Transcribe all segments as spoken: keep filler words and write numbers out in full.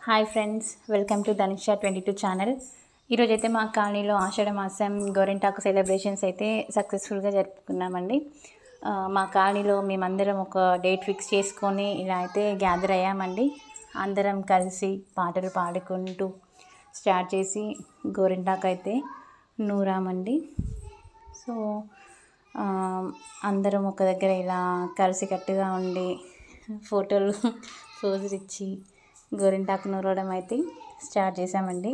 Hi friends, welcome to Dhanisha twenty two channel. ఈరోజైతే మా కాలనీలో ఆషాఢ మాసం గోరింటాకు సెలబ్రేషన్స్ అయితే సక్సెస్ఫుల్గా జరుపుకున్నామండి. మా కాలనీలో మేమందరం ఒక డేట్ ఫిక్స్ చేసుకొని ఇలా అయితే గ్యాదర్ అయ్యామండి. అందరం కలిసి పాటలు పాడుకుంటూ స్టార్ట్ చేసి గోరింటాకు అయితే నూరామండి. సో అందరం ఒక దగ్గర ఇలా కలిసికట్టుగా ఉండి ఫోటోలు పోజులు ఇచ్చి గోరింటాకు నూరడం అయితే స్టార్ట్ చేసామండి.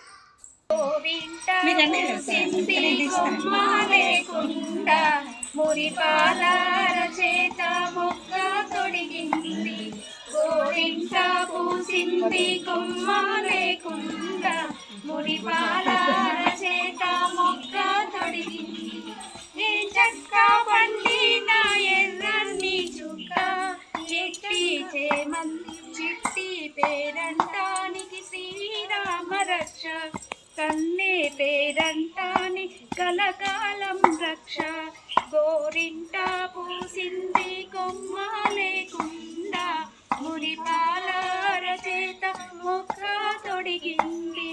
చిట్టి పేరంటానికి శ్రీరామ రక్ష, కన్నే పేరంటాని కలకాలం రక్ష. గోరింటా పూసింది కొమ్మ లేకుండా, మురిపాలార చేత మొక్క తొడిగింది.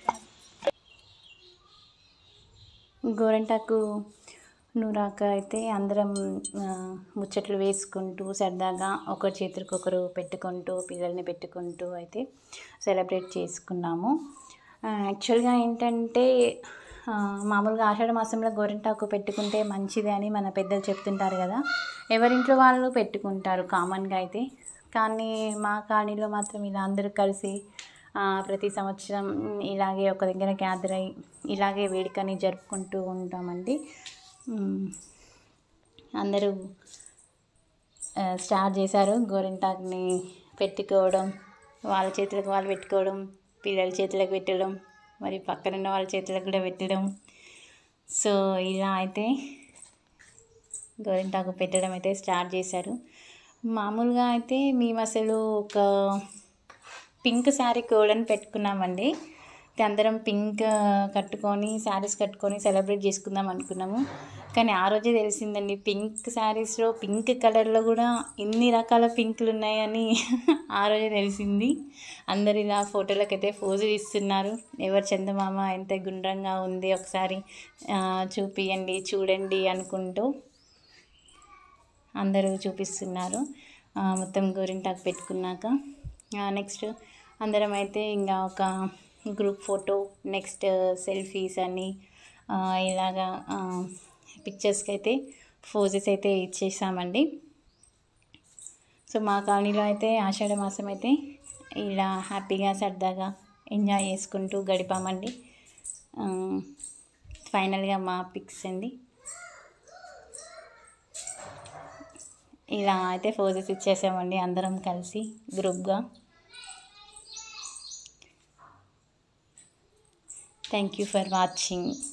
గోరింటాకు నూరాక అయితే అందరం ముచ్చట్లు వేసుకుంటూ సరదాగా ఒకరి చేతులకు ఒకరు పెట్టుకుంటూ పిల్లల్ని పెట్టుకుంటూ అయితే సెలబ్రేట్ చేసుకున్నాము. యాక్చువల్గా ఏంటంటే మామూలుగా ఆషాఢ మాసంలో గోరింటాకు పెట్టుకుంటే మంచిది అని మన పెద్దలు చెప్తుంటారు కదా, ఎవరింట్లో వాళ్ళు పెట్టుకుంటారు కామన్గా అయితే. కానీ మా కాలనీలో మాత్రం ఇలా అందరూ కలిసి ప్రతి సంవత్సరం ఇలాగే ఒక దగ్గర గ్యాదర్ అయ్యి ఇలాగే వేడుకని జరుపుకుంటూ ఉంటామండి. అందరూ స్టార్ట్ చేశారు గోరింటాకుని పెట్టుకోవడం, వాళ్ళ చేతులకు వాళ్ళు పెట్టుకోవడం, పిల్లల చేతులకు పెట్టడం, మరి పక్కన ఉన్న వాళ్ళ చేతులకు కూడా పెట్టడం. సో ఇలా అయితే గోరింటాకు పెట్టడం అయితే స్టార్ట్ చేశారు. మామూలుగా అయితే మేము అసలు ఒక పింక్ శారీ కోడని పెట్టుకున్నామండి. అందరం పింక్ కట్టుకొని శారీస్ కట్టుకొని సెలబ్రేట్ చేసుకుందాం అనుకున్నాము. కానీ ఆ రోజే తెలిసిందండి, పింక్ శారీస్లో పింక్ కలర్లో కూడా ఇన్ని రకాల పింకులు ఉన్నాయని ఆ రోజే తెలిసింది. అందరు ఇలా ఫోటోలకైతే పోజులు ఇస్తున్నారు. ఎవరు చందమామ ఎంత గుండ్రంగా ఉంది ఒకసారి చూపియండి చూడండి అనుకుంటూ అందరూ చూపిస్తున్నారు. మొత్తం గోరింటాకు పెట్టుకున్నాక నెక్స్ట్ అందరం అయితే ఇంకా ఒక గ్రూప్ ఫోటో, నెక్స్ట్ సెల్ఫీస్ అని ఇలాగా పిక్చర్స్కి అయితే పోజెస్ అయితే ఇచ్చేసామండి. సో మా కాలనీలో అయితే ఆషాఢ మాసం అయితే ఇలా హ్యాపీగా సరదాగా ఎంజాయ్ చేసుకుంటూ గడిపామండి. ఫైనల్గా మా పిక్స్ అండి ఇలా అయితే పోజెస్ ఇచ్చేసామండి అందరం కలిసి గ్రూప్గా. Thank you for watching.